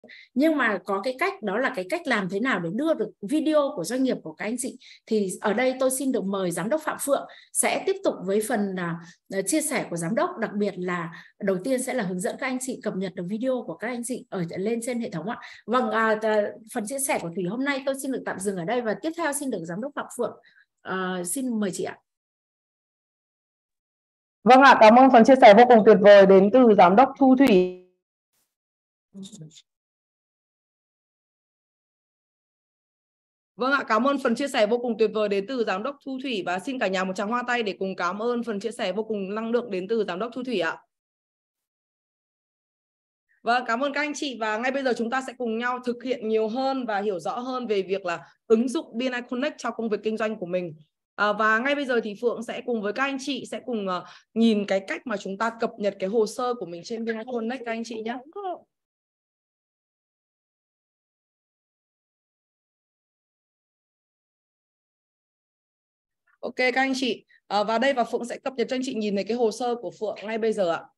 Nhưng mà có cái cách, đó là cái cách làm thế nào để đưa được video của doanh nghiệp của các anh chị. Thì ở đây tôi xin được mời Giám đốc Phạm Phượng sẽ tiếp tục với phần chia sẻ của Giám đốc, đặc biệt là đầu tiên sẽ là hướng dẫn các anh chị cập nhật được video của các anh chị ở lên trên hệ thống ạ. Vâng, phần chia sẻ của Thủy hôm nay tôi xin được tạm dừng ở đây và tiếp theo xin được Giám đốc Phạm Phượng. Xin mời chị ạ. Vâng ạ, cảm ơn phần chia sẻ vô cùng tuyệt vời đến từ Giám đốc Thu Thủy. Vâng ạ, cảm ơn phần chia sẻ vô cùng tuyệt vời đến từ Giám đốc Thu Thủy và xin cả nhà một tràng hoa tay để cùng cảm ơn phần chia sẻ vô cùng năng lượng đến từ Giám đốc Thu Thủy ạ. Vâng, cảm ơn các anh chị và ngay bây giờ chúng ta sẽ cùng nhau thực hiện nhiều hơn và hiểu rõ hơn về việc là ứng dụng BNI Connect cho công việc kinh doanh của mình. Và ngay bây giờ thì Phượng sẽ cùng với các anh chị sẽ cùng nhìn cái cách mà chúng ta cập nhật cái hồ sơ của mình trên BNI Connect các anh chị nhé. Ok các anh chị, và đây và Phượng sẽ cập nhật cho anh chị nhìn thấy cái hồ sơ của Phượng ngay bây giờ ạ.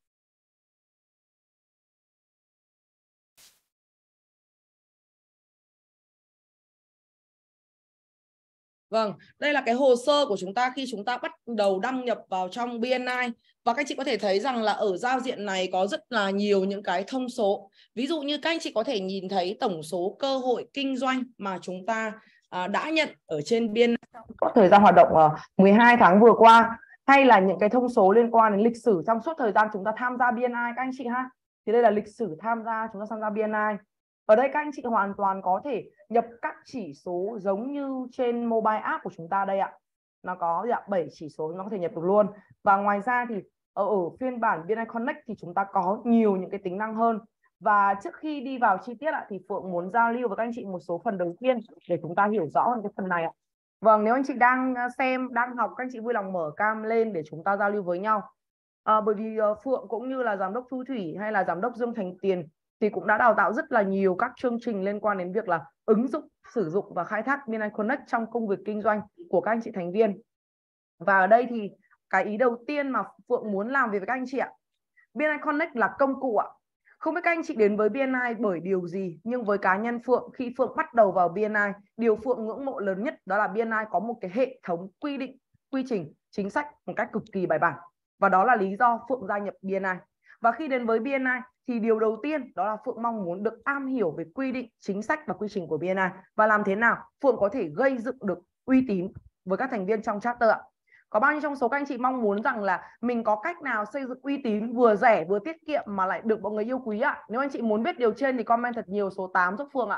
Vâng, đây là cái hồ sơ của chúng ta khi chúng ta bắt đầu đăng nhập vào trong BNI. Và các anh chị có thể thấy rằng là ở giao diện này có rất là nhiều những cái thông số. Ví dụ như các anh chị có thể nhìn thấy tổng số cơ hội kinh doanh mà chúng ta đã nhận ở trên BNI trong thời gian hoạt động 12 tháng vừa qua, hay là những cái thông số liên quan đến lịch sử trong suốt thời gian chúng ta tham gia BNI các anh chị ha. Thì đây là lịch sử chúng ta tham gia BNI. Ở đây các anh chị hoàn toàn có thể nhập các chỉ số giống như trên mobile app của chúng ta đây ạ. Nó có 7 chỉ số nó có thể nhập được luôn. Và ngoài ra thì ở phiên bản BNI Connect thì chúng ta có nhiều những cái tính năng hơn. Và trước khi đi vào chi tiết thì Phượng muốn giao lưu với các anh chị một số phần đầu tiên để chúng ta hiểu rõ hơn cái phần này ạ. Vâng, nếu anh chị đang xem, đang học, các anh chị vui lòng mở cam lên để chúng ta giao lưu với nhau. Bởi vì Phượng cũng như là Giám đốc Thu Thủy hay là Giám đốc Dương Thành Tiền thì cũng đã đào tạo rất là nhiều các chương trình liên quan đến việc là ứng dụng, sử dụng và khai thác BNI Connect trong công việc kinh doanh của các anh chị thành viên. Và ở đây thì cái ý đầu tiên mà Phượng muốn làm về với các anh chị ạ, BNI Connect là công cụ ạ. Không biết các anh chị đến với BNI bởi điều gì, nhưng với cá nhân Phượng, khi Phượng bắt đầu vào BNI, điều Phượng ngưỡng mộ lớn nhất đó là BNI có một cái hệ thống quy định, quy trình, chính sách một cách cực kỳ bài bản. Và đó là lý do Phượng gia nhập BNI. Và khi đến với BNI thì điều đầu tiên đó là Phượng mong muốn được am hiểu về quy định, chính sách và quy trình của BNI và làm thế nào Phượng có thể gây dựng được uy tín với các thành viên trong chapter ạ. Có bao nhiêu trong số các anh chị mong muốn rằng là mình có cách nào xây dựng uy tín vừa rẻ vừa tiết kiệm mà lại được mọi người yêu quý ạ? Nếu anh chị muốn biết điều trên thì comment thật nhiều số 8 giúp Phượng ạ.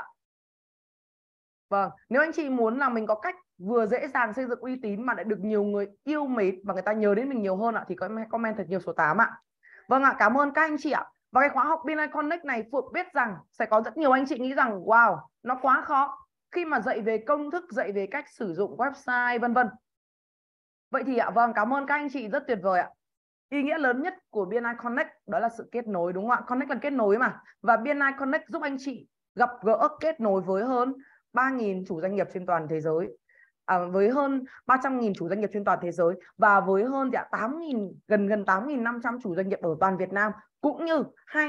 Vâng, nếu anh chị muốn là mình có cách vừa dễ dàng xây dựng uy tín mà lại được nhiều người yêu mến và người ta nhớ đến mình nhiều hơn ạ thì comment thật nhiều số 8 ạ. Vâng ạ, cảm ơn các anh chị ạ. Và cái khóa học BNI Connect này Phượng biết rằng sẽ có rất nhiều anh chị nghĩ rằng wow, nó quá khó khi mà dạy về công thức, dạy về cách sử dụng website vân vân. Vậy thì vâng, cảm ơn các anh chị rất tuyệt vời ạ. Ý nghĩa lớn nhất của BNI Connect đó là sự kết nối, đúng không ạ? Connect là kết nối mà. Và BNI Connect giúp anh chị gặp gỡ, kết nối với hơn 3.000 chủ doanh nghiệp trên toàn thế giới. Với hơn 300.000 chủ doanh nghiệp trên toàn thế giới và với hơn 8.000, gần 8.500 chủ doanh nghiệp ở toàn Việt Nam, cũng như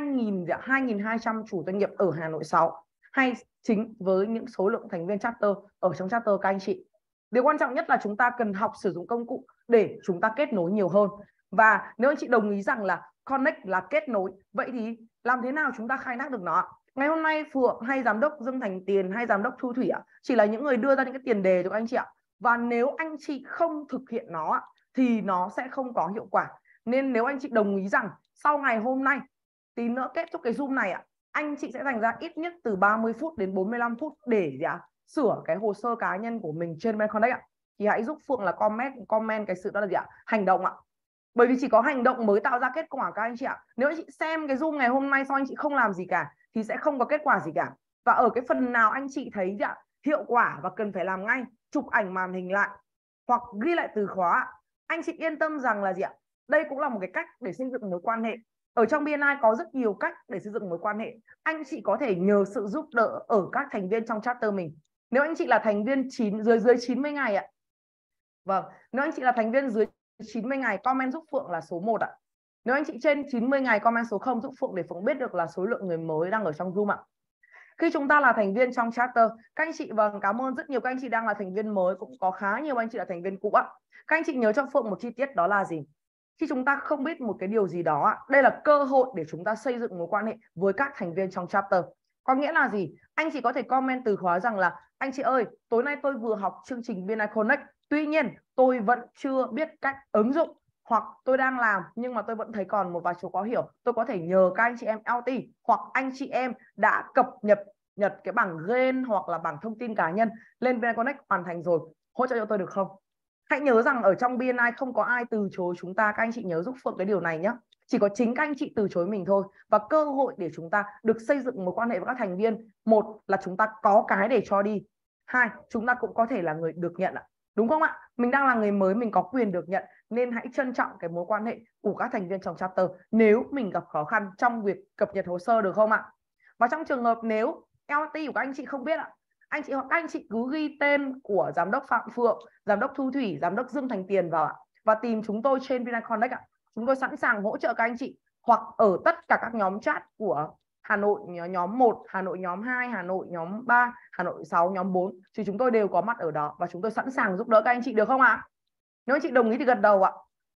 2.200 chủ doanh nghiệp ở Hà Nội 6, hay chính với những số lượng thành viên chapter ở trong chapter các anh chị. Điều quan trọng nhất là chúng ta cần học sử dụng công cụ để chúng ta kết nối nhiều hơn. Và nếu anh chị đồng ý rằng là Connect là kết nối, vậy thì làm thế nào chúng ta khai thác được nó? Ngày hôm nay Phượng hay Giám đốc Dương Thành Tiền hay Giám đốc Thu Thủy chỉ là những người đưa ra những cái tiền đề cho anh chị ạ. Và nếu anh chị không thực hiện nó thì nó sẽ không có hiệu quả. Nên nếu anh chị đồng ý rằng sau ngày hôm nay, tí nữa kết thúc cái Zoom này anh chị sẽ dành ra ít nhất từ 30 phút đến 45 phút để sửa cái hồ sơ cá nhân của mình trên BNI Connect thì hãy giúp Phượng là comment cái sự đó là hành động ạ. Bởi vì chỉ có hành động mới tạo ra kết quả các anh chị ạ. Nếu anh chị xem cái Zoom ngày hôm nay xong anh chị không làm gì cả thì sẽ không có kết quả gì cả. Và ở cái phần nào anh chị thấy hiệu quả và cần phải làm ngay, chụp ảnh màn hình lại hoặc ghi lại từ khóa, anh chị yên tâm rằng là đây cũng là một cái cách để xây dựng mối quan hệ. Ở trong BNI có rất nhiều cách để xây dựng mối quan hệ. Anh chị có thể nhờ sự giúp đỡ ở các thành viên trong chapter mình. Nếu anh chị là thành viên dưới 90 ngày ạ. Vâng, nếu anh chị là thành viên dưới 90 ngày comment giúp Phượng là số 1 ạ. Nếu anh chị trên 90 ngày comment số 0 giúp Phượng để Phượng biết được là số lượng người mới đang ở trong Zoom ạ. Khi chúng ta là thành viên trong chapter, các anh chị, vâng, cảm ơn rất nhiều các anh chị đang là thành viên mới, cũng có khá nhiều anh chị là thành viên cũ ạ. Các anh chị nhớ cho Phượng một chi tiết, đó là gì? Khi chúng ta không biết một cái điều gì đó, đây là cơ hội để chúng ta xây dựng mối quan hệ với các thành viên trong chapter. Có nghĩa là gì? Anh chị có thể comment từ khóa rằng là anh chị ơi, tối nay tôi vừa học chương trình BNI Connect, tuy nhiên tôi vẫn chưa biết cách ứng dụng, hoặc tôi đang làm nhưng mà tôi vẫn thấy còn một vài chỗ khó hiểu. Tôi có thể nhờ các anh chị em LT, hoặc anh chị em đã cập nhật cái bảng gain hoặc là bảng thông tin cá nhân lên BNI Connect hoàn thành rồi, hỗ trợ cho tôi được không? Hãy nhớ rằng ở trong BNI không có ai từ chối chúng ta. Các anh chị nhớ giúp Phượng cái điều này nhé. Chỉ có chính các anh chị từ chối mình thôi. Và cơ hội để chúng ta được xây dựng mối quan hệ với các thành viên, một là chúng ta có cái để cho đi, hai chúng ta cũng có thể là người được nhận ạ. Đúng không ạ? Mình đang là người mới, mình có quyền được nhận, nên hãy trân trọng cái mối quan hệ của các thành viên trong chapter nếu mình gặp khó khăn trong việc cập nhật hồ sơ, được không ạ? Và trong trường hợp nếu LT của các anh chị không biết ạ, anh chị hoặc các anh chị cứ ghi tên của giám đốc Phạm Phượng, giám đốc Thu Thủy, giám đốc Dương Thành Tiền vào ạ, và tìm chúng tôi trên BNI Connect ạ. Chúng tôi sẵn sàng hỗ trợ các anh chị, hoặc ở tất cả các nhóm chat của Hà Nội nhóm 1, Hà Nội nhóm 2, Hà Nội nhóm 3, Hà Nội 6, nhóm 4, thì chúng tôi đều có mặt ở đó và chúng tôi sẵn sàng giúp đỡ các anh chị, được không ạ? Nếu anh chị đồng ý thì gật đầu ạ.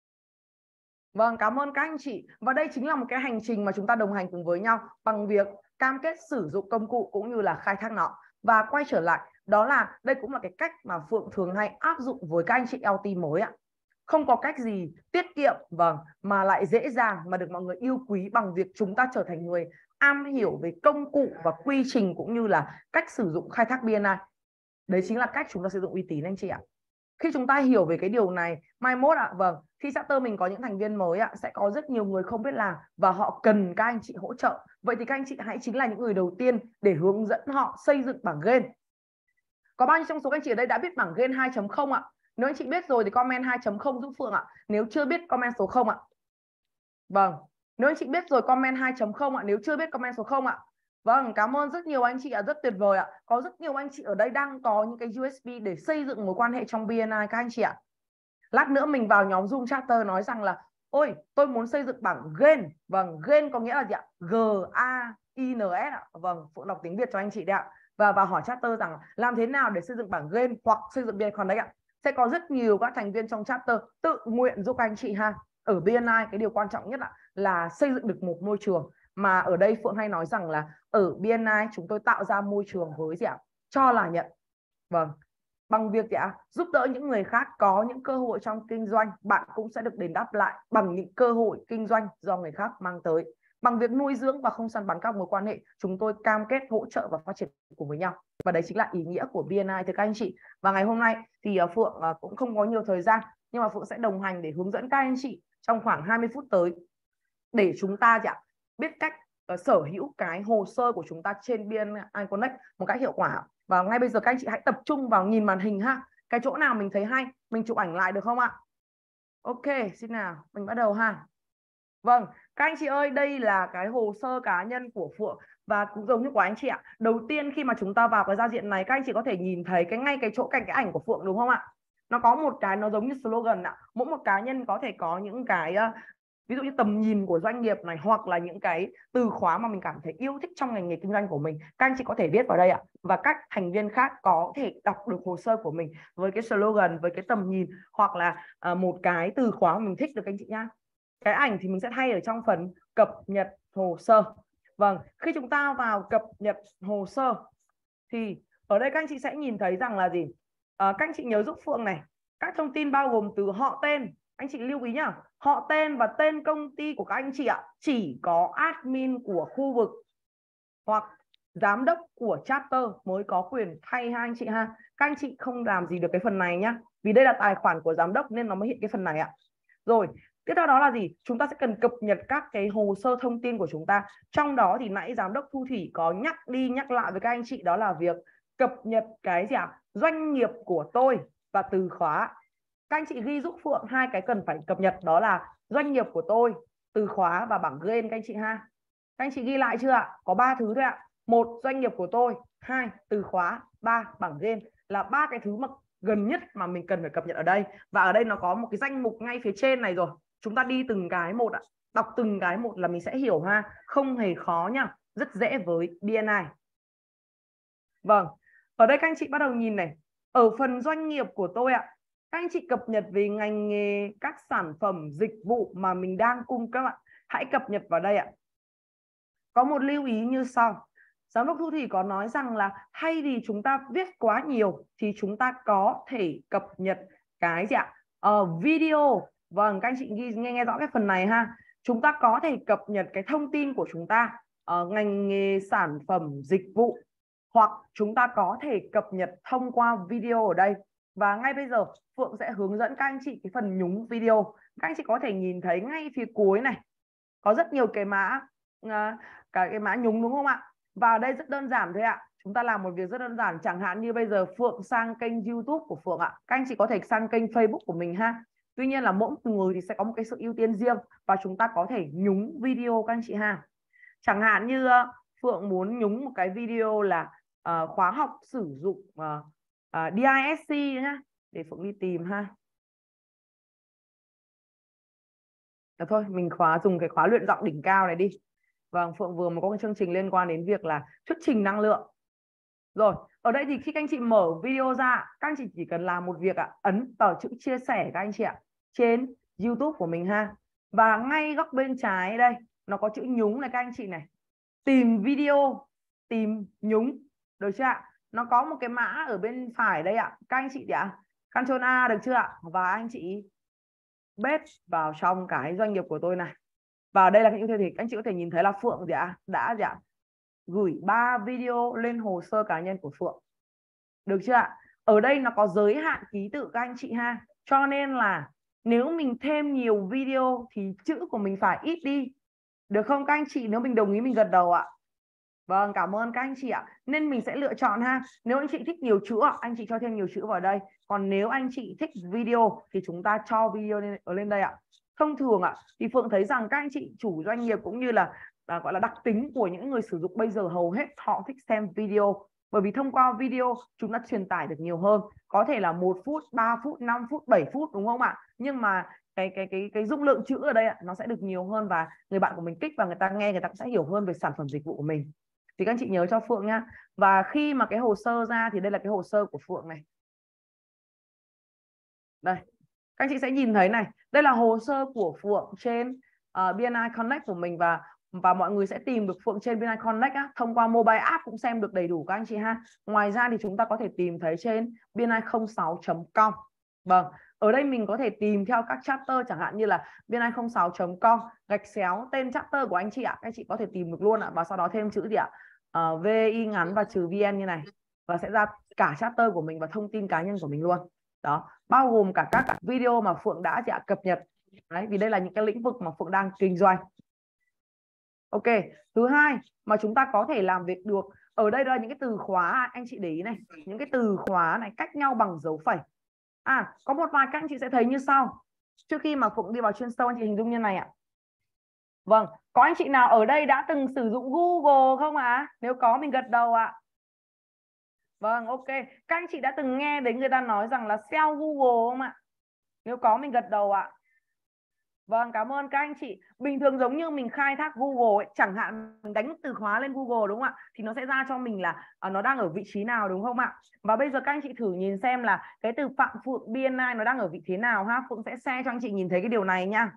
Vâng, cảm ơn các anh chị. Và đây chính là một cái hành trình mà chúng ta đồng hành cùng với nhau bằng việc cam kết sử dụng công cụ cũng như là khai thác nó. Và quay trở lại, đó là đây cũng là cái cách mà Phượng thường hay áp dụng với các anh chị LT mới ạ. Không có cách gì tiết kiệm, vâng, mà lại dễ dàng mà được mọi người yêu quý bằng việc chúng ta trở thành người am hiểu về công cụ và quy trình cũng như là cách sử dụng khai thác BNI. Đấy chính là cách chúng ta sử dụng uy tín anh chị ạ. Khi chúng ta hiểu về cái điều này, mai mốt ạ, vâng, khi chapter mình có những thành viên mới ạ, sẽ có rất nhiều người không biết làm và họ cần các anh chị hỗ trợ. Vậy thì các anh chị hãy chính là những người đầu tiên để hướng dẫn họ xây dựng bảng gain. Có bao nhiêu trong số các anh chị ở đây đã biết bảng gain 2.0 ạ? Nếu anh chị biết rồi thì comment 2.0 giúp Phượng ạ. Nếu chưa biết comment số 0 ạ. Vâng, nếu anh chị biết rồi comment 2.0 ạ, nếu chưa biết comment số 0 ạ. Vâng, cảm ơn rất nhiều anh chị ạ, rất tuyệt vời ạ. Có rất nhiều anh chị ở đây đang có những cái USB để xây dựng mối quan hệ trong BNI các anh chị ạ. Lát nữa mình vào nhóm Zoom Chatter nói rằng là ôi, tôi muốn xây dựng bảng gain. Vâng, gain có nghĩa là gì ạ? G-A-I-N-S ạ. Vâng, Phượng đọc tiếng Việt cho anh chị đấy ạ. Và vào hỏi Chatter rằng làm thế nào để xây dựng bảng gain hoặc xây dựng BNI Connect ạ. Sẽ có rất nhiều các thành viên trong Chatter tự nguyện giúp anh chị ha. Ở BNI cái điều quan trọng nhất là xây dựng được một môi trường, mà ở đây Phượng hay nói rằng là ở BNI chúng tôi tạo ra môi trường với gì ạ? Cho là nhận. Vâng, bằng việc giúp đỡ những người khác có những cơ hội trong kinh doanh, bạn cũng sẽ được đền đáp lại bằng những cơ hội kinh doanh do người khác mang tới. Bằng việc nuôi dưỡng và không săn bắn các mối quan hệ, chúng tôi cam kết hỗ trợ và phát triển cùng với nhau. Và đấy chính là ý nghĩa của BNI thưa các anh chị. Và ngày hôm nay thì Phượng cũng không có nhiều thời gian, nhưng mà Phượng sẽ đồng hành để hướng dẫn các anh chị trong khoảng 20 phút tới để chúng ta biết cách sở hữu cái hồ sơ của chúng ta trên BNI Connect một cách hiệu quả. Và ngay bây giờ các anh chị hãy tập trung vào nhìn màn hình ha. Cái chỗ nào mình thấy hay, mình chụp ảnh lại được không ạ? Ok, xin nào, mình bắt đầu ha. Vâng, các anh chị ơi, đây là cái hồ sơ cá nhân của Phượng và cũng giống như của anh chị ạ. Đầu tiên khi mà chúng ta vào cái giao diện này, các anh chị có thể nhìn thấy ngay cái chỗ cạnh cái ảnh của Phượng đúng không ạ? Nó có một cái nó giống như slogan ạ. Mỗi một cá nhân có thể có những cái ví dụ như tầm nhìn của doanh nghiệp này, hoặc là những cái từ khóa mà mình cảm thấy yêu thích trong ngành nghề kinh doanh của mình, các anh chị có thể viết vào đây ạ. Và các thành viên khác có thể đọc được hồ sơ của mình với cái slogan, với cái tầm nhìn, hoặc là một cái từ khóa mà mình thích được anh chị nhá. Cái ảnh thì mình sẽ thay ở trong phần cập nhật hồ sơ. Vâng, khi chúng ta vào cập nhật hồ sơ thì ở đây các anh chị sẽ nhìn thấy rằng là gì? Các anh chị nhớ giúp Phượng này, các thông tin bao gồm từ họ tên. Anh chị lưu ý nhá, họ tên và tên công ty của các anh chị ạ, chỉ có admin của khu vực hoặc giám đốc của chapter mới có quyền thay ha anh chị ha. Các anh chị không làm gì được cái phần này nhá, vì đây là tài khoản của giám đốc nên nó mới hiện cái phần này ạ. Rồi, tiếp theo đó là gì? Chúng ta sẽ cần cập nhật các cái hồ sơ thông tin của chúng ta. Trong đó thì nãy giám đốc Thu Thủy có nhắc đi nhắc lại với các anh chị, đó là việc cập nhật cái gì ạ? Doanh nghiệp của tôi và từ khóa. Các anh chị ghi giúp Phượng hai cái cần phải cập nhật, đó là doanh nghiệp của tôi, từ khóa và bảng gain các anh chị ha. Các anh chị ghi lại chưa ạ? Có 3 thứ thôi ạ. 1, doanh nghiệp của tôi, 2, từ khóa, 3, bảng gain, là 3 cái thứ mà gần nhất mà mình cần phải cập nhật ở đây. Và ở đây nó có một cái danh mục ngay phía trên này rồi. Chúng ta đi từng cái một ạ. Đọc từng cái một là mình sẽ hiểu ha. Không hề khó nha. Rất dễ với BNI. Vâng, ở đây các anh chị bắt đầu nhìn này. Ở phần doanh nghiệp của tôi ạ, các anh chị cập nhật về ngành nghề, các sản phẩm, dịch vụ mà mình đang cung cấp ạ. Hãy cập nhật vào đây ạ. Có một lưu ý như sau. Giám đốc Thu Thủy có nói rằng là thay vì chúng ta viết quá nhiều thì chúng ta có thể cập nhật cái gì ạ? Video. Vâng, các anh chị nghe rõ cái phần này ha. Chúng ta có thể cập nhật cái thông tin của chúng ta ngành nghề, sản phẩm, dịch vụ, hoặc chúng ta có thể cập nhật thông qua video ở đây. Và ngay bây giờ Phượng sẽ hướng dẫn các anh chị cái phần nhúng video. Các anh chị có thể nhìn thấy ngay phía cuối này có rất nhiều cái mã cái mã nhúng, đúng không ạ? Và ở đây rất đơn giản thôi ạ. Chúng ta làm một việc rất đơn giản, chẳng hạn như bây giờ Phượng sang kênh YouTube của Phượng ạ. Các anh chị có thể sang kênh Facebook của mình ha. Tuy nhiên là mỗi người thì sẽ có một cái sự ưu tiên riêng và chúng ta có thể nhúng video các anh chị ha. Chẳng hạn như Phượng muốn nhúng một cái video là khóa học sử dụng DISC nhá. Để Phượng đi tìm ha. Được thôi, mình dùng cái khóa luyện giọng đỉnh cao này đi. Vâng, Phượng vừa mới có cái chương trình liên quan đến việc là thuyết trình năng lượng. Rồi, ở đây thì khi các anh chị mở video ra, các anh chị chỉ cần làm một việc ạ, ấn vào chữ chia sẻ các anh chị ạ, trên YouTube của mình ha. Và ngay góc bên trái đây, nó có chữ nhúng này các anh chị này. Tìm video, tìm nhúng, được chưa ạ? Nó có một cái mã ở bên phải đây ạ. Các anh chị ạ, Ctrl A được chưa ạ? Và anh chị paste vào trong cái doanh nghiệp của tôi này. Và đây là cái ưu thế thì anh chị có thể nhìn thấy là Phượng đã gửi 3 video lên hồ sơ cá nhân của Phượng. Được chưa ạ? Ở đây nó có giới hạn ký tự các anh chị ha. Cho nên là nếu mình thêm nhiều video thì chữ của mình phải ít đi. Được không các anh chị? Nếu mình đồng ý mình gật đầu ạ. Vâng, cảm ơn các anh chị ạ. Nên mình sẽ lựa chọn ha. Nếu anh chị thích nhiều chữ, anh chị cho thêm nhiều chữ vào đây. Còn nếu anh chị thích video thì chúng ta cho video lên đây ạ. Thông thường ạ, thì Phượng thấy rằng các anh chị chủ doanh nghiệp cũng như là gọi là đặc tính của những người sử dụng bây giờ hầu hết họ thích xem video. Bởi vì thông qua video chúng ta truyền tải được nhiều hơn. Có thể là 1 phút, 3 phút, 5 phút, 7 phút đúng không ạ? Nhưng mà cái dung lượng chữ ở đây ạ, nó sẽ được nhiều hơn và người bạn của mình kích và người ta nghe, người ta cũng sẽ hiểu hơn về sản phẩm dịch vụ của mình. Thì các anh chị nhớ cho Phượng nhá. Và khi mà cái hồ sơ ra thì đây là cái hồ sơ của Phượng này. Đây, các anh chị sẽ nhìn thấy này, đây là hồ sơ của Phượng trên BNI Connect của mình và mọi người sẽ tìm được Phượng trên BNI Connect á, thông qua mobile app cũng xem được đầy đủ các anh chị ha. Ngoài ra thì chúng ta có thể tìm thấy trên bni06.com. Vâng, ở đây mình có thể tìm theo các chapter, chẳng hạn như là bni06.com _ tên chapter của anh chị ạ. Các anh chị có thể tìm được luôn ạ, và sau đó thêm chữ gì ạ? VI ngắn và -vn như này, và sẽ ra cả chapter của mình và thông tin cá nhân của mình luôn. Đó, bao gồm cả các video mà Phượng đã cập nhật. Đấy, vì đây là những cái lĩnh vực mà Phượng đang kinh doanh. Ok, thứ hai mà chúng ta có thể làm việc được ở đây là những cái từ khóa, anh chị để ý này, những cái từ khóa này cách nhau bằng dấu phẩy. Có một vài các anh chị sẽ thấy như sau. Trước khi mà Phượng đi vào chuyên sâu, anh chị hình dung như này ạ. Vâng, có anh chị nào ở đây đã từng sử dụng Google không ạ? Nếu có mình gật đầu ạ. Vâng, ok. Các anh chị đã từng nghe đến người ta nói rằng là SEO Google không ạ? Nếu có mình gật đầu ạ. Vâng, cảm ơn các anh chị. Bình thường giống như mình khai thác Google ấy, chẳng hạn mình đánh từ khóa lên Google đúng không ạ? Thì nó sẽ ra cho mình là nó đang ở vị trí nào đúng không ạ? Và bây giờ các anh chị thử nhìn xem là cái từ Phạm Phượng BNI nó đang ở vị thế nào ha. Phượng sẽ share cho anh chị nhìn thấy cái điều này nha.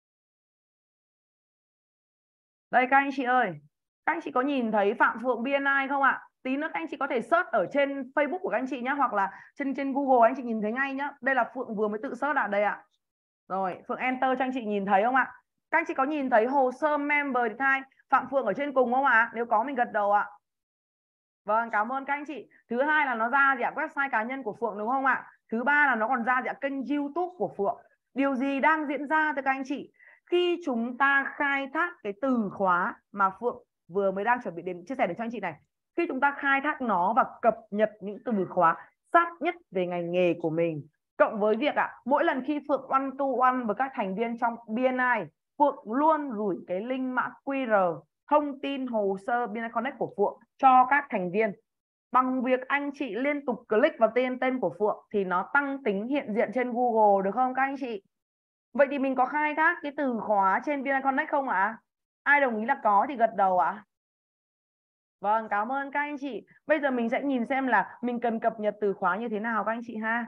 Đây các anh chị ơi, các anh chị có nhìn thấy Phạm Phượng BNI không ạ? Tí nữa các anh chị có thể search ở trên Facebook của các anh chị nhé, hoặc là trên Google anh chị nhìn thấy ngay nhá. Đây là Phượng vừa mới tự search ở đây ạ. Rồi, Phượng enter cho anh chị nhìn thấy không ạ? Các anh chị có nhìn thấy hồ sơ member detail Phạm Phượng ở trên cùng không ạ? Nếu có mình gật đầu ạ. Vâng, cảm ơn các anh chị. Thứ hai là nó ra website cá nhân của Phượng đúng không ạ? Thứ ba là nó còn ra kênh YouTube của Phượng. Điều gì đang diễn ra thưa các anh chị? Khi chúng ta khai thác cái từ khóa mà Phượng vừa mới đang chuẩn bị đến chia sẻ đến cho anh chị này, khi chúng ta khai thác nó và cập nhật những từ khóa sát nhất về ngành nghề của mình, cộng với việc mỗi lần khi Phượng one to one với các thành viên trong BNI, Phượng luôn gửi cái link mã QR thông tin hồ sơ BNI Connect của Phượng cho các thành viên. Bằng việc anh chị liên tục click vào tên của Phượng thì nó tăng tính hiện diện trên Google, được không các anh chị? Vậy thì mình có khai thác cái từ khóa trên BNI Connect không ạ? Ai đồng ý là có thì gật đầu ạ. Vâng, cảm ơn các anh chị. Bây giờ mình sẽ nhìn xem là mình cần cập nhật từ khóa như thế nào các anh chị ha.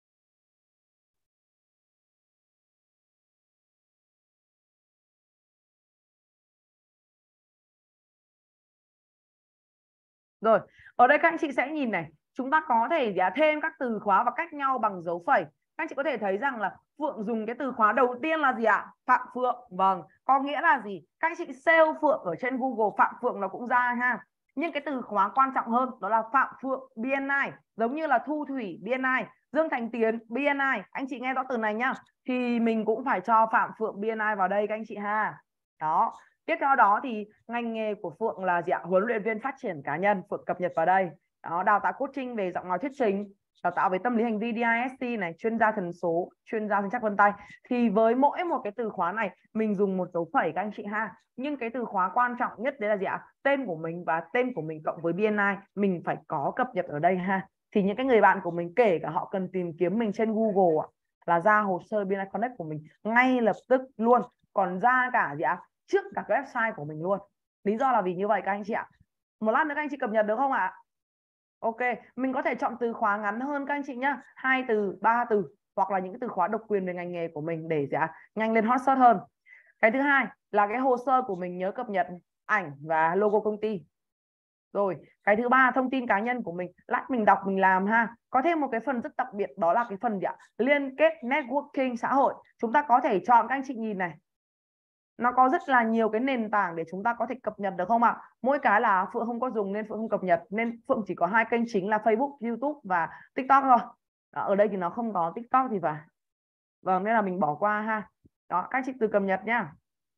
Rồi, ở đây các anh chị sẽ nhìn này, chúng ta có thể thêm các từ khóa và cách nhau bằng dấu phẩy. Các anh chị có thể thấy rằng là Phượng dùng cái từ khóa đầu tiên là gì ạ? Phạm Phượng. Vâng, có nghĩa là gì? Các anh chị sale Phượng ở trên Google, Phạm Phượng nó cũng ra ha. Nhưng cái từ khóa quan trọng hơn đó là Phạm Phượng BNI, giống như là Thu Thủy BNI, Dương Thành Tiến BNI. Anh chị nghe rõ từ này nhá. Thì mình cũng phải cho Phạm Phượng BNI vào đây các anh chị ha. Đó. Tiếp theo đó thì ngành nghề của Phượng là gì ạ? Huấn luyện viên phát triển cá nhân. Phượng cập nhật vào đây. Đó, đào tạo coaching về giọng nói thuyết trình, đào tạo về tâm lý hành vi DISC này, chuyên gia thần số, chuyên gia sinh chắc vân tay. Thì với mỗi một cái từ khóa này mình dùng một dấu phẩy các anh chị ha. Nhưng cái từ khóa quan trọng nhất đấy là gì ạ? Tên của mình và tên của mình cộng với BNI mình phải có cập nhật ở đây ha. Thì những cái người bạn của mình kể cả họ cần tìm kiếm mình trên Google là ra hồ sơ BNI Connect của mình ngay lập tức luôn. Còn ra cả gì ạ? Trước cả cái website của mình luôn. Lý do là vì như vậy các anh chị ạ. Một lát nữa các anh chị cập nhật được không ạ? Ok, mình có thể chọn từ khóa ngắn hơn các anh chị nhá, 2 từ, 3 từ, hoặc là những cái từ khóa độc quyền về ngành nghề của mình để nhanh lên hot search hơn. Cái thứ hai là cái hồ sơ của mình nhớ cập nhật ảnh và logo công ty. Rồi, cái thứ ba thông tin cá nhân của mình, lát mình đọc mình làm ha. Có thêm một cái phần rất đặc biệt đó là cái phần gì ạ? Liên kết networking xã hội. Chúng ta có thể chọn, các anh chị nhìn này, nó có rất là nhiều cái nền tảng để chúng ta có thể cập nhật được không ạ? Mỗi cái là Phượng không có dùng nên Phượng không cập nhật, nên Phượng chỉ có 2 kênh chính là Facebook, YouTube và TikTok thôi. Đó, ở đây thì nó không có TikTok thì phải. Vâng, nên là mình bỏ qua ha. Đó, các chị từ cập nhật nhá.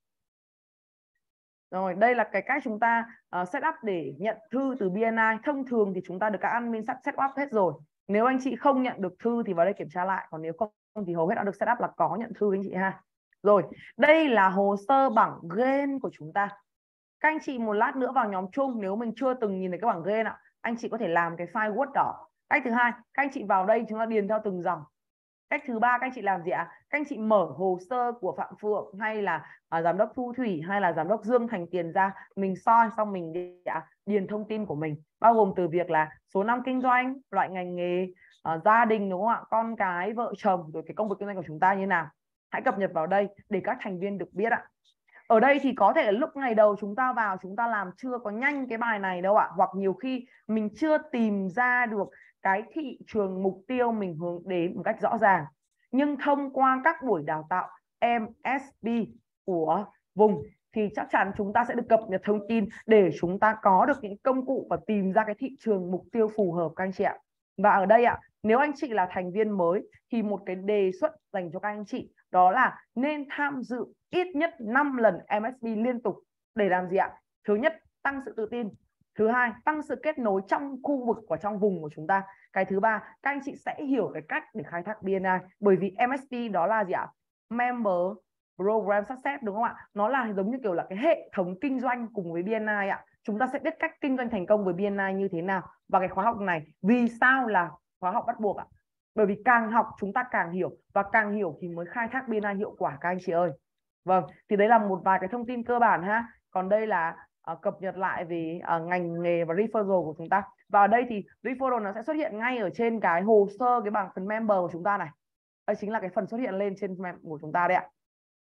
Rồi, đây là cái cách chúng ta set up để nhận thư từ BNI. Thông thường thì chúng ta được các admin set up hết rồi. Nếu anh chị không nhận được thư thì vào đây kiểm tra lại. Còn nếu không thì hầu hết đã được set up là có nhận thư anh chị ha. Rồi, đây là hồ sơ bảng gain của chúng ta. Các anh chị một lát nữa vào nhóm chung, nếu mình chưa từng nhìn thấy cái bảng gain ạ, anh chị có thể làm cái file Word đỏ. Cách thứ hai, các anh chị vào đây chúng ta điền theo từng dòng. Cách thứ ba, các anh chị làm gì ạ? Các anh chị mở hồ sơ của Phạm Phượng hay là giám đốc Thu Thủy hay là giám đốc Dương Thành Tiền ra, mình soi xong mình điền thông tin của mình, bao gồm từ việc là số năm kinh doanh, loại ngành nghề, gia đình đúng không ạ, con cái, vợ chồng, rồi cái công việc kinh doanh của chúng ta như thế nào. Hãy cập nhật vào đây để các thành viên được biết ạ. Ở đây thì có thể lúc ngày đầu chúng ta vào chúng ta làm chưa có nhanh cái bài này đâu ạ, hoặc nhiều khi mình chưa tìm ra được cái thị trường mục tiêu mình hướng đến một cách rõ ràng. Nhưng thông qua các buổi đào tạo MSB của vùng thì chắc chắn chúng ta sẽ được cập nhật thông tin để chúng ta có được những công cụ và tìm ra cái thị trường mục tiêu phù hợp các anh chị ạ. Và ở đây ạ, nếu anh chị là thành viên mới thì một cái đề xuất dành cho các anh chị đó là nên tham dự ít nhất 5 lần MSB liên tục để làm gì ạ? Thứ nhất, tăng sự tự tin. Thứ hai, tăng sự kết nối trong khu vực và trong vùng của chúng ta. Cái thứ ba, các anh chị sẽ hiểu cái cách để khai thác BNI. Bởi vì MSB đó là gì ạ? Member Program Success đúng không ạ? Nó là giống như kiểu là cái hệ thống kinh doanh cùng với BNI ạ. Chúng ta sẽ biết cách kinh doanh thành công với BNI như thế nào. Và cái khóa học này vì sao là khóa học bắt buộc ạ? Bởi vì càng học chúng ta càng hiểu, và càng hiểu thì mới khai thác BNI hiệu quả các anh chị ơi. Vâng, thì đấy là một vài cái thông tin cơ bản ha. Còn đây là cập nhật lại về ngành nghề và referral của chúng ta. Và ở đây thì referral nó sẽ xuất hiện ngay ở trên cái hồ sơ, cái bảng phần member của chúng ta này. Đây chính là cái phần xuất hiện lên trên của chúng ta đấy ạ.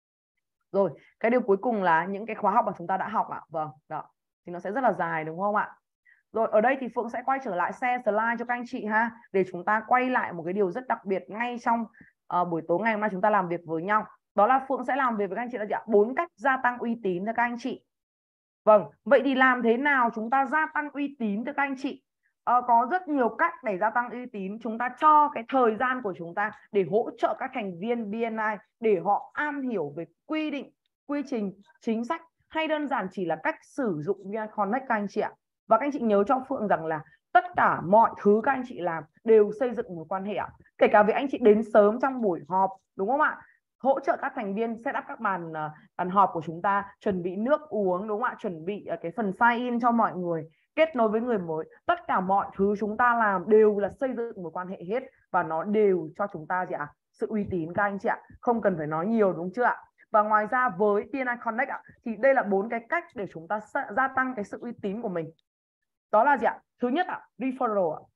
Rồi, cái điều cuối cùng là những cái khóa học mà chúng ta đã học ạ. Vâng, đó. Thì nó sẽ rất là dài đúng không ạ? Rồi, ở đây thì Phượng sẽ quay trở lại share slide cho các anh chị ha, để chúng ta quay lại một cái điều rất đặc biệt ngay trong buổi tối ngày hôm nay chúng ta làm việc với nhau. Đó là Phượng sẽ làm việc với các anh chị là 4 cách gia tăng uy tín cho các anh chị. Vâng, vậy thì làm thế nào chúng ta gia tăng uy tín cho các anh chị? Có rất nhiều cách để gia tăng uy tín. Chúng ta cho cái thời gian của chúng ta để hỗ trợ các thành viên BNI để họ am hiểu về quy định, quy trình, chính sách, hay đơn giản chỉ là cách sử dụng BNI Connect các anh chị ạ. Và các anh chị nhớ cho Phượng rằng là tất cả mọi thứ các anh chị làm đều xây dựng mối quan hệ ạ. Kể cả việc anh chị đến sớm trong buổi họp đúng không ạ? Hỗ trợ các thành viên set up các bàn họp của chúng ta, chuẩn bị nước uống đúng không ạ, chuẩn bị cái phần sign in cho mọi người, kết nối với người mới. Tất cả mọi thứ chúng ta làm đều là xây dựng một quan hệ hết, và nó đều cho chúng ta gì ạ? Sự uy tín các anh chị ạ. Không cần phải nói nhiều đúng chưa ạ? Và ngoài ra với BNI Connect thì đây là 4 cái cách để chúng ta gia tăng cái sự uy tín của mình. Đó là gì ạ? Thứ nhất ạ, referral ạ.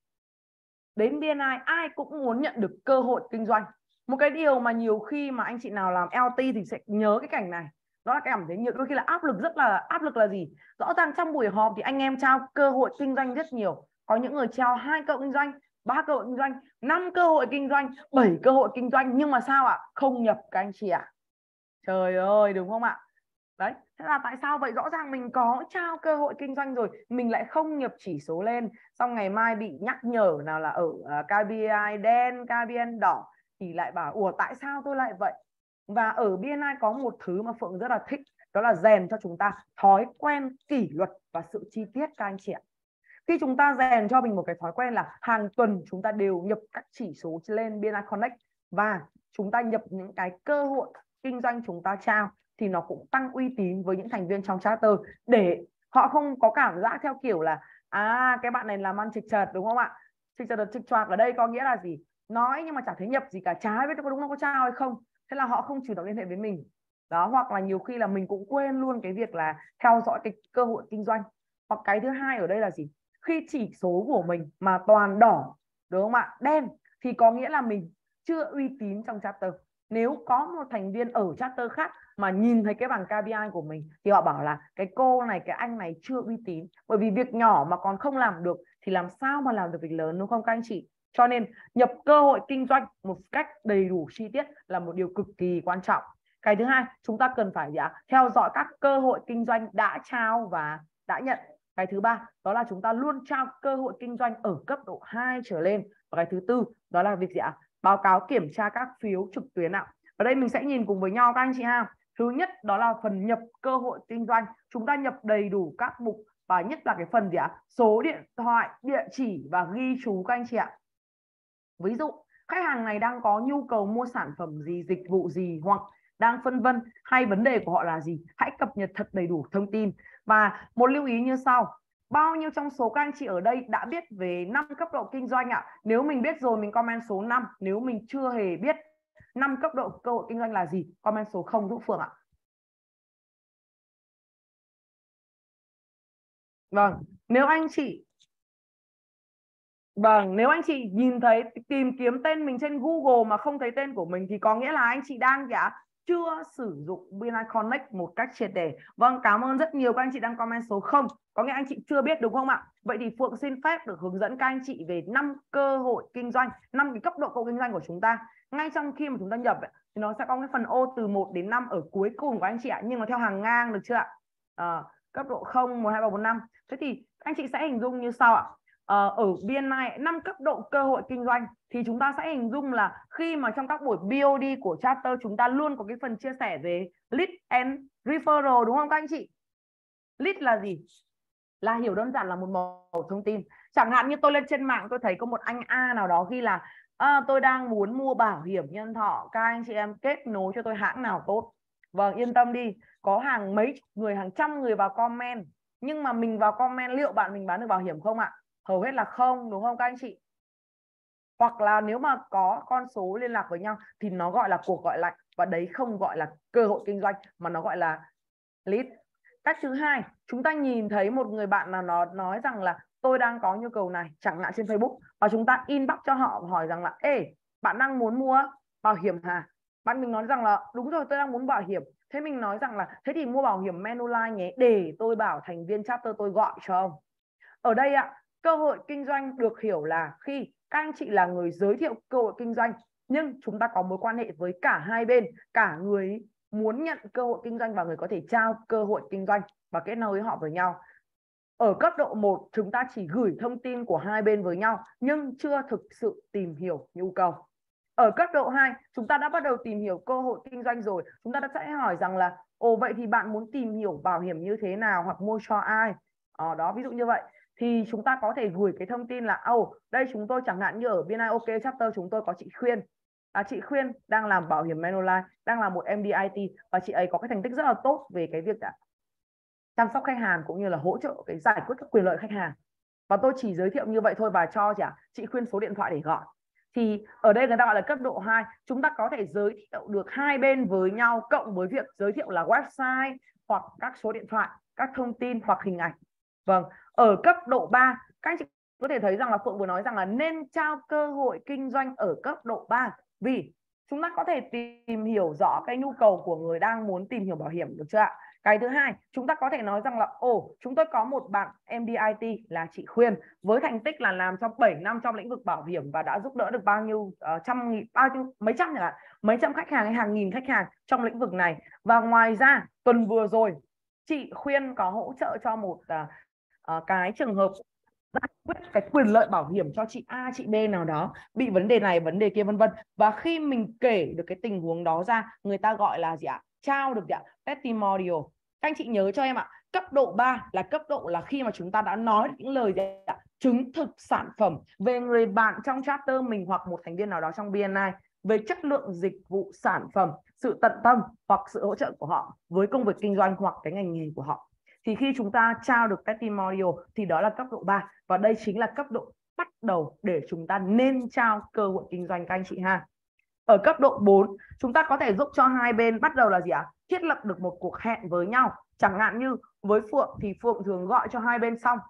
Đến BNI ai cũng muốn nhận được cơ hội kinh doanh. Một cái điều mà nhiều khi mà anh chị nào làm LT thì sẽ nhớ cái cảnh này. Đó là cái cảm thấy nhiều đôi khi là áp lực, rất là áp lực là gì? Rõ ràng trong buổi họp thì anh em trao cơ hội kinh doanh rất nhiều. Có những người trao 2 cơ hội kinh doanh, 3 cơ hội kinh doanh, 5 cơ hội kinh doanh, 7 cơ hội kinh doanh, nhưng mà sao ạ? Không nhập các anh chị ạ. Trời ơi, đúng không ạ? Đấy, thế là tại sao vậy? Rõ ràng mình có trao cơ hội kinh doanh rồi, mình lại không nhập chỉ số lên, xong ngày mai bị nhắc nhở nào là ở KPI đen, KPI đỏ thì lại bảo ủa tại sao tôi lại vậy? Và ở BNI có một thứ mà Phượng rất là thích, đó là rèn cho chúng ta thói quen, kỷ luật và sự chi tiết các anh chị ạ. Khi chúng ta rèn cho mình một cái thói quen là hàng tuần chúng ta đều nhập các chỉ số lên BNI Connect và chúng ta nhập những cái cơ hội kinh doanh chúng ta trao, thì nó cũng tăng uy tín với những thành viên trong charter, để họ không có cảm giác theo kiểu là cái bạn này làm ăn chịch chật, đúng không ạ? Chịch chật, chịch choạc ở đây có nghĩa là gì? Nói nhưng mà chẳng thấy nhập gì cả, trái biết có đúng, nó có trao hay không, thế là họ không chủ động liên hệ với mình. Đó, hoặc là nhiều khi là mình cũng quên luôn cái việc là theo dõi cái cơ hội kinh doanh. Hoặc cái thứ hai ở đây là gì? Khi chỉ số của mình mà toàn đỏ, đúng không ạ, đen, thì có nghĩa là mình chưa uy tín trong charter. Nếu có một thành viên ở charter khác mà nhìn thấy cái bảng KPI của mình thì họ bảo là cái cô này, cái anh này chưa uy tín, bởi vì việc nhỏ mà còn không làm được thì làm sao mà làm được việc lớn, đúng không các anh chị? Cho nên nhập cơ hội kinh doanh một cách đầy đủ chi tiết là một điều cực kỳ quan trọng. Cái thứ hai, chúng ta cần phải theo dõi các cơ hội kinh doanh đã trao và đã nhận. Cái thứ ba, đó là chúng ta luôn trao cơ hội kinh doanh ở cấp độ 2 trở lên. Và cái thứ tư, đó là việc báo cáo kiểm tra các phiếu trực tuyến ạ. Ở đây mình sẽ nhìn cùng với nhau các anh chị ha. Thứ nhất, đó là phần nhập cơ hội kinh doanh. Chúng ta nhập đầy đủ các mục, và nhất là cái phần số điện thoại, địa chỉ và ghi chú các anh chị ạ. Ví dụ, khách hàng này đang có nhu cầu mua sản phẩm gì, dịch vụ gì, hoặc đang phân vân hay vấn đề của họ là gì, hãy cập nhật thật đầy đủ thông tin. Và một lưu ý như sau: bao nhiêu trong số các anh chị ở đây đã biết về 5 cấp độ kinh doanh ạ? Nếu mình biết rồi mình comment số 5, nếu mình chưa hề biết 5 cấp độ cơ hội kinh doanh là gì, comment số 0 giúp Phượng ạ. Vâng, nếu anh chị nhìn thấy, tìm kiếm tên mình trên Google mà không thấy tên của mình thì có nghĩa là anh chị đang chưa sử dụng BNI Connect một cách triệt để. Vâng, cảm ơn rất nhiều các anh chị đang comment số 0. Có nghĩa anh chị chưa biết, đúng không ạ? Vậy thì Phượng xin phép được hướng dẫn các anh chị về 5 cơ hội kinh doanh, 5 cái cấp độ cơ hội kinh doanh của chúng ta. Ngay trong khi mà chúng ta nhập thì nó sẽ có cái phần ô từ 1 đến 5 ở cuối cùng của anh chị ạ, nhưng mà theo hàng ngang, được chưa ạ? Cấp độ 0, 1, 2, 3, 4, 5. Thế thì anh chị sẽ hình dung như sau ạ. Ở BNI 5 cấp độ cơ hội kinh doanh thì chúng ta sẽ hình dung là khi mà trong các buổi BOD của charter chúng ta luôn có cái phần chia sẻ về lead and referral, đúng không các anh chị? Lead là gì? Là hiểu đơn giản là một mẩu thông tin. Chẳng hạn như tôi lên trên mạng tôi thấy có một anh A nào đó ghi là tôi đang muốn mua bảo hiểm nhân thọ, các anh chị em kết nối cho tôi hãng nào tốt. Vâng, yên tâm đi, có hàng mấy người, hàng trăm người vào comment, nhưng mà mình vào comment liệu bạn mình bán được bảo hiểm không ạ? Hầu hết là không, đúng không các anh chị? Hoặc là nếu mà có con số liên lạc với nhau thì nó gọi là cuộc gọi lạnh, và đấy không gọi là cơ hội kinh doanh mà nó gọi là lead. Cách thứ hai, chúng ta nhìn thấy một người bạn là nó nói rằng là tôi đang có nhu cầu này, chẳng hạn trên Facebook, và chúng ta inbox cho họ hỏi rằng là ê, bạn đang muốn mua bảo hiểm hả? Bạn mình nói rằng là đúng rồi, tôi đang muốn bảo hiểm. Thế mình nói rằng là thế thì mua bảo hiểm Manulife nhé, để tôi bảo thành viên chapter tôi gọi cho ông. Ở đây cơ hội kinh doanh được hiểu là khi các anh chị là người giới thiệu cơ hội kinh doanh, nhưng chúng ta có mối quan hệ với cả hai bên, cả người muốn nhận cơ hội kinh doanh và người có thể trao cơ hội kinh doanh, và kết nối họ với nhau. Ở cấp độ 1, chúng ta chỉ gửi thông tin của hai bên với nhau nhưng chưa thực sự tìm hiểu nhu cầu. Ở cấp độ 2, chúng ta đã bắt đầu tìm hiểu cơ hội kinh doanh rồi, chúng ta đã sẽ hỏi rằng là vậy thì bạn muốn tìm hiểu bảo hiểm như thế nào hoặc mua cho ai? Đó, ví dụ như vậy thì chúng ta có thể gửi cái thông tin là đây chúng tôi, chẳng hạn như ở BNI OK Chapter chúng tôi có chị Khuyên. Chị Khuyên đang làm bảo hiểm Manulife, đang là một MDIT, và chị ấy có cái thành tích rất là tốt về cái việc chăm sóc khách hàng cũng như là hỗ trợ cái giải quyết các quyền lợi khách hàng. Và tôi chỉ giới thiệu như vậy thôi và cho chị Khuyên số điện thoại để gọi. Thì ở đây người ta gọi là cấp độ 2, chúng ta có thể giới thiệu được hai bên với nhau, cộng với việc giới thiệu là website hoặc các số điện thoại, các thông tin hoặc hình ảnh. Vâng, ở cấp độ 3 các anh chị có thể thấy rằng là Phượng vừa nói rằng là nên trao cơ hội kinh doanh ở cấp độ 3 vì chúng ta có thể tìm hiểu rõ cái nhu cầu của người đang muốn tìm hiểu bảo hiểm, được chưa ạ? Cái thứ hai, chúng ta có thể nói rằng là chúng tôi có một bạn MDIT là chị Khuyên với thành tích là làm trong 7 năm trong lĩnh vực bảo hiểm và đã giúp đỡ được bao nhiêu mấy trăm chẳng hạn, mấy trăm khách hàng hay hàng nghìn khách hàng trong lĩnh vực này. Và ngoài ra tuần vừa rồi chị Khuyên có hỗ trợ cho một cái trường hợp giải quyết cái quyền lợi bảo hiểm cho chị A, chị B nào đó bị vấn đề này, vấn đề kia vân vân. Và khi mình kể được cái tình huống đó ra, người ta gọi là gì ạ? Trao được gì ạ? Testimonial. Các anh chị nhớ cho em ạ, cấp độ 3 là cấp độ là khi mà chúng ta đã nói những lời gì ạ? Chứng thực sản phẩm về người bạn trong chapter mình hoặc một thành viên nào đó trong BNI về chất lượng dịch vụ sản phẩm, sự tận tâm hoặc sự hỗ trợ của họ với công việc kinh doanh hoặc cái ngành nghề của họ. Thì khi chúng ta trao được testimonial thì đó là cấp độ 3 và đây chính là cấp độ bắt đầu để chúng ta nên trao cơ hội kinh doanh các anh chị ha. Ở cấp độ 4 chúng ta có thể giúp cho hai bên bắt đầu là gì ạ? Thiết lập được một cuộc hẹn với nhau. Chẳng hạn như với Phượng thì Phượng thường gọi cho hai bên xong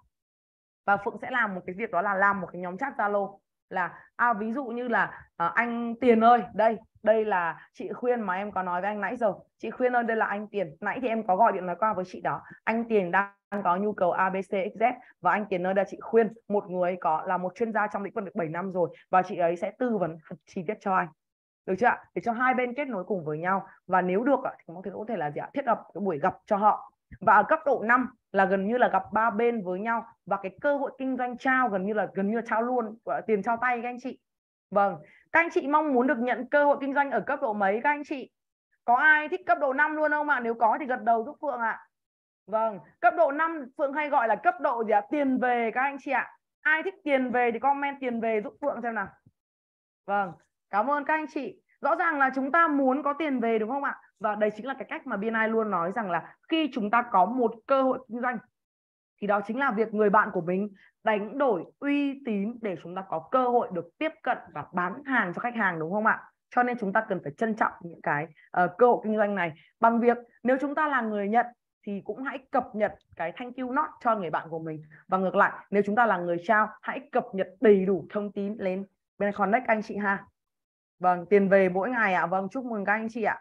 và Phượng sẽ làm một cái việc đó là làm một cái nhóm chat Zalo là ví dụ như là anh Tiền ơi, đây là chị Khuyên mà em có nói với anh nãy giờ. Chị Khuyên ơi, đây là anh Tiền. Nãy thì em có gọi điện nói qua với chị đó. Anh Tiền đang có nhu cầu ABCXZ và anh Tiền ơi, là chị Khuyên, một người là một chuyên gia trong lĩnh vực được 7 năm rồi và chị ấy sẽ tư vấn chi tiết cho anh. Được chưa ạ? Để cho hai bên kết nối cùng với nhau và nếu được thì có thể là gì ạ? Thiết lập cái buổi gặp cho họ. Và ở cấp độ 5 là gần như là gặp ba bên với nhau và cái cơ hội kinh doanh trao gần như là trao luôn, tiền trao tay các anh chị. Vâng, các anh chị mong muốn được nhận cơ hội kinh doanh ở cấp độ mấy các anh chị? Có ai thích cấp độ 5 luôn không ạ? Nếu có thì gật đầu giúp Phượng ạ. Vâng, cấp độ 5 Phượng hay gọi là cấp độ gì ạ? Tiền về các anh chị ạ. Ai thích tiền về thì comment tiền về giúp Phượng xem nào. Vâng, cảm ơn các anh chị. Rõ ràng là chúng ta muốn có tiền về đúng không ạ? Và đây chính là cái cách mà BNI luôn nói rằng là khi chúng ta có một cơ hội kinh doanh thì đó chính là việc người bạn của mình đánh đổi uy tín để chúng ta có cơ hội được tiếp cận và bán hàng cho khách hàng đúng không ạ? Cho nên chúng ta cần phải trân trọng những cái cơ hội kinh doanh này bằng việc nếu chúng ta là người nhận thì cũng hãy cập nhật cái thank you note cho người bạn của mình. Và ngược lại, nếu chúng ta là người trao, hãy cập nhật đầy đủ thông tin lên bên Connect anh chị ha. Vâng, tiền về mỗi ngày ạ. Vâng, chúc mừng các anh chị ạ.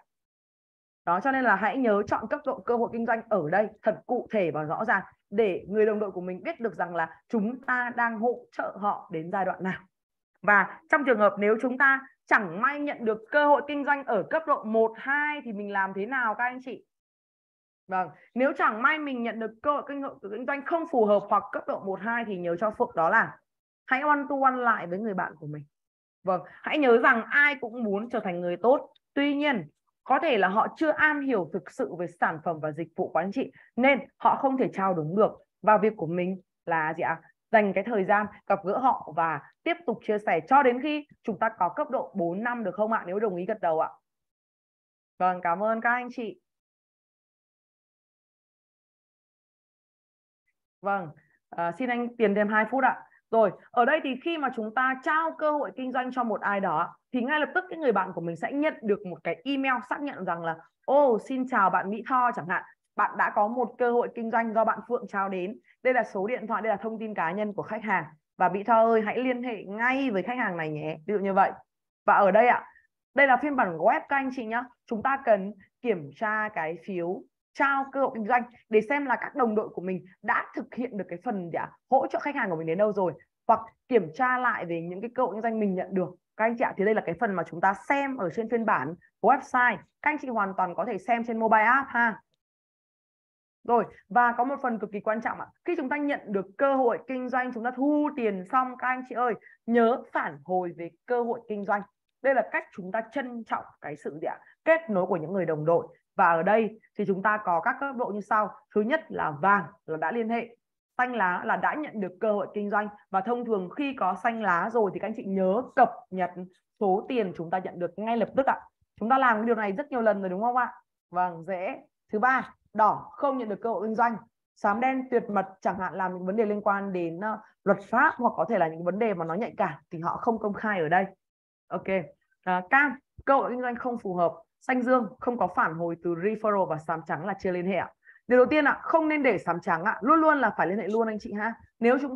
Đó, cho nên là hãy nhớ chọn cấp độ cơ hội kinh doanh ở đây thật cụ thể và rõ ràng để người đồng đội của mình biết được rằng là chúng ta đang hỗ trợ họ đến giai đoạn nào. Và trong trường hợp nếu chúng ta chẳng may nhận được cơ hội kinh doanh ở cấp độ 1, 2 thì mình làm thế nào các anh chị? Vâng, nếu chẳng may mình nhận được cơ hội kinh doanh không phù hợp hoặc cấp độ 1, 2 thì nhớ cho Phượng đó là hãy one to one lại với người bạn của mình. Vâng, hãy nhớ rằng ai cũng muốn trở thành người tốt. Tuy nhiên, có thể là họ chưa am hiểu thực sự về sản phẩm và dịch vụ của anh chị nên họ không thể trao đúng được. Và việc của mình là gì ạ? Dành cái thời gian gặp gỡ họ và tiếp tục chia sẻ cho đến khi chúng ta có cấp độ 4 năm được không ạ? Nếu đồng ý gật đầu ạ. Vâng, cảm ơn các anh chị. Vâng, xin anh Tiền thêm 2 phút ạ. Rồi, ở đây thì khi mà chúng ta trao cơ hội kinh doanh cho một ai đó thì ngay lập tức cái người bạn của mình sẽ nhận được một cái email xác nhận rằng là xin chào bạn Mỹ Tho chẳng hạn. Bạn đã có một cơ hội kinh doanh do bạn Phượng trao đến. Đây là số điện thoại, đây là thông tin cá nhân của khách hàng. Và Mỹ Tho ơi, hãy liên hệ ngay với khách hàng này nhé. Ví dụ như vậy. Và ở đây ạ, đây là phiên bản web các anh chị nhé. Chúng ta cần kiểm tra cái phiếu trao cơ hội kinh doanh để xem là các đồng đội của mình đã thực hiện được cái phần hỗ trợ khách hàng của mình đến đâu rồi, hoặc kiểm tra lại về những cái cơ hội kinh doanh mình nhận được. Các anh chị ạ, thì đây là cái phần mà chúng ta xem ở trên phiên bản website. Các anh chị hoàn toàn có thể xem trên mobile app ha. Rồi, và có một phần cực kỳ quan trọng ạ. Khi chúng ta nhận được cơ hội kinh doanh, chúng ta thu tiền xong, các anh chị ơi, nhớ phản hồi về cơ hội kinh doanh. Đây là cách chúng ta trân trọng cái sự kết nối của những người đồng đội. Và ở đây thì chúng ta có các cấp độ như sau. Thứ nhất là vàng là đã liên hệ, xanh lá là đã nhận được cơ hội kinh doanh. Và thông thường khi có xanh lá rồi thì các anh chị nhớ cập nhật số tiền chúng ta nhận được ngay lập tức ạ. Chúng ta làm cái điều này rất nhiều lần rồi đúng không ạ? Vâng, dễ. Thứ ba, đỏ không nhận được cơ hội kinh doanh. Xám đen tuyệt mật chẳng hạn làm những vấn đề liên quan đến luật pháp hoặc có thể là những vấn đề mà nó nhạy cảm thì họ không công khai ở đây. Ok. Cam, cơ hội kinh doanh không phù hợp. Xanh dương không có phản hồi từ referral và xám trắng là chưa liên hệ ạ. Điều đầu tiên ạ, không nên để sám trắng ạ, luôn luôn là phải liên hệ luôn anh chị ha.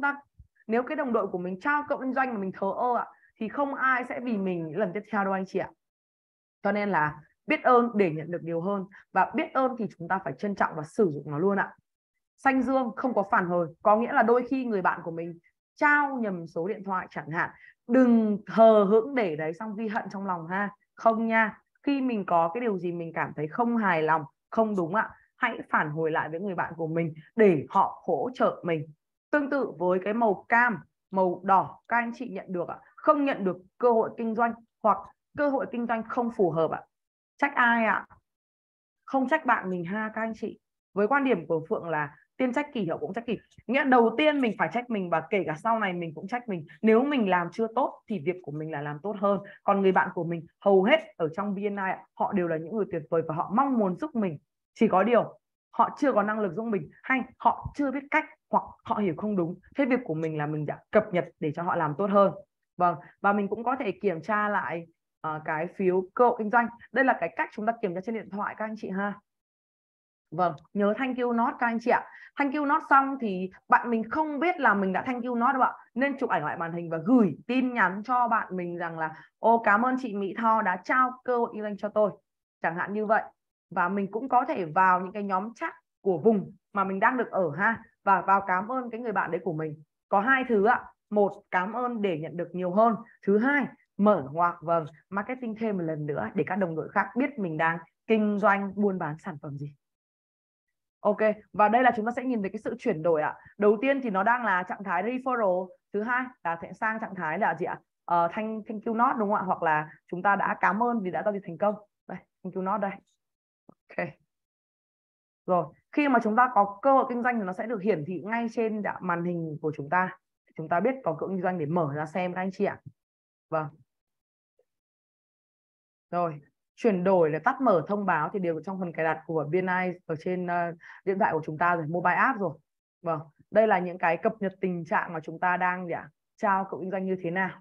Nếu cái đồng đội của mình trao cơ hội kinh doanh mà mình thờ ơ ạ, thì không ai sẽ vì mình những lần tiếp theo đâu anh chị ạ. Cho nên là biết ơn để nhận được nhiều hơn, và biết ơn thì chúng ta phải trân trọng và sử dụng nó luôn ạ. Xanh dương không có phản hồi, có nghĩa là đôi khi người bạn của mình trao nhầm số điện thoại chẳng hạn, đừng hờ hững để đấy xong ghi hận trong lòng ha. Không nha, khi mình có cái điều gì mình cảm thấy không hài lòng, không đúng ạ, hãy phản hồi lại với người bạn của mình để họ hỗ trợ mình. Tương tự với cái màu cam, màu đỏ, các anh chị nhận được ạ, không nhận được cơ hội kinh doanh hoặc cơ hội kinh doanh không phù hợp ạ. Trách ai ạ? Không trách bạn mình ha các anh chị. Với quan điểm của Phượng là tiên trách kỷ hậu cũng trách kỷ. Nghĩa đầu tiên mình phải trách mình, và kể cả sau này mình cũng trách mình. Nếu mình làm chưa tốt thì việc của mình là làm tốt hơn. Còn người bạn của mình hầu hết ở trong BNI họ đều là những người tuyệt vời và họ mong muốn giúp mình. Chỉ có điều họ chưa có năng lực giúp mình, hay họ chưa biết cách, hoặc họ hiểu không đúng. Thế việc của mình là mình đã cập nhật để cho họ làm tốt hơn. Vâng, và mình cũng có thể kiểm tra lại cái phiếu cơ hội kinh doanh. Đây là cái cách chúng ta kiểm tra trên điện thoại các anh chị ha. Vâng, nhớ thank you note các anh chị ạ. Thank you note xong thì bạn mình không biết là mình đã thank you note đâu ạ. Nên chụp ảnh lại màn hình và gửi tin nhắn cho bạn mình rằng là ô, cảm ơn chị Mỹ Tho đã trao cơ hội kinh doanh cho tôi, chẳng hạn như vậy. Và mình cũng có thể vào những cái nhóm chat của vùng mà mình đang được ở ha, và vào cảm ơn cái người bạn đấy của mình. Có hai thứ ạ. Một, cảm ơn để nhận được nhiều hơn. Thứ hai, mở ngoặc marketing thêm một lần nữa để các đồng đội khác biết mình đang kinh doanh buôn bán sản phẩm gì. Ok, và đây là chúng ta sẽ nhìn thấy cái sự chuyển đổi ạ. Đầu tiên thì nó đang là trạng thái referral, thứ hai là sẽ sang trạng thái là gì ạ? Thank you note đúng không ạ? Hoặc là chúng ta đã cảm ơn vì đã giao dịch thành công. Đây, thank you note đây. Ok. Rồi, khi mà chúng ta có cơ hội kinh doanh thì nó sẽ được hiển thị ngay trên màn hình của chúng ta. Chúng ta biết có cơ hội kinh doanh để mở ra xem các anh chị ạ. Vâng. Rồi, chuyển đổi để tắt mở thông báo thì đều trong phần cài đặt của BNI ở trên điện thoại của chúng ta rồi, mobile app rồi. Vâng, đây là những cái cập nhật tình trạng mà chúng ta đang trao cơ hội kinh doanh như thế nào.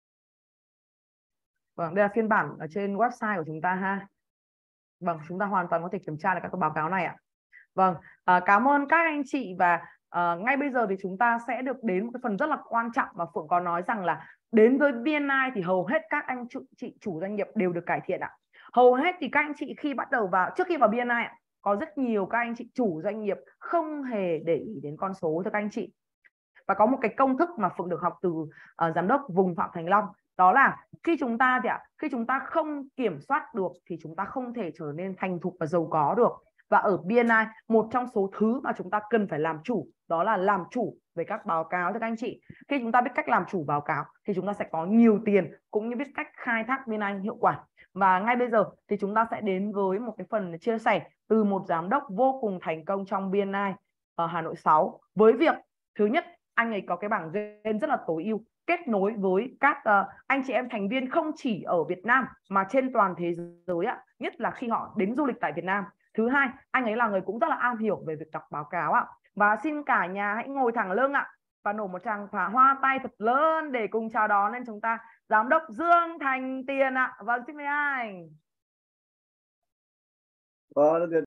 Vâng, đây là phiên bản ở trên website của chúng ta ha. Vâng, chúng ta hoàn toàn có thể kiểm tra được các báo cáo này ạ. Vâng, cảm ơn các anh chị, và ngay bây giờ thì chúng ta sẽ được đến một cái phần rất là quan trọng mà Phượng có nói rằng là đến với BNI thì hầu hết các anh chị chủ doanh nghiệp đều được cải thiện ạ. Hầu hết thì các anh chị khi bắt đầu vào, trước khi vào BNI có rất nhiều các anh chị chủ doanh nghiệp không hề để ý đến con số cho các anh chị. Và có một cái công thức mà Phượng được học từ giám đốc vùng Phạm Thành Long, đó là khi chúng ta không kiểm soát được thì chúng ta không thể trở nên thành thục và giàu có được. Và ở BNI, một trong số thứ mà chúng ta cần phải làm chủ đó là làm chủ về các báo cáo cho các anh chị. Khi chúng ta biết cách làm chủ báo cáo thì chúng ta sẽ có nhiều tiền, cũng như biết cách khai thác BNI hiệu quả. Và ngay bây giờ thì chúng ta sẽ đến với một cái phần chia sẻ từ một giám đốc vô cùng thành công trong BNI ở Hà Nội 6, với việc thứ nhất, anh ấy có cái bảng gen rất là tối ưu, kết nối với các anh chị em thành viên không chỉ ở Việt Nam mà trên toàn thế giới ạ, nhất là khi họ đến du lịch tại Việt Nam. Thứ hai, anh ấy là người cũng rất là am hiểu về việc đọc báo cáo ạ. Và xin cả nhà hãy ngồi thẳng lưng ạ và nổ một tràng pháo hoa tay thật lớn để cùng chào đón lên chúng ta giám đốc Dương Thành Tiền ạ. Vâng, xin mời anh.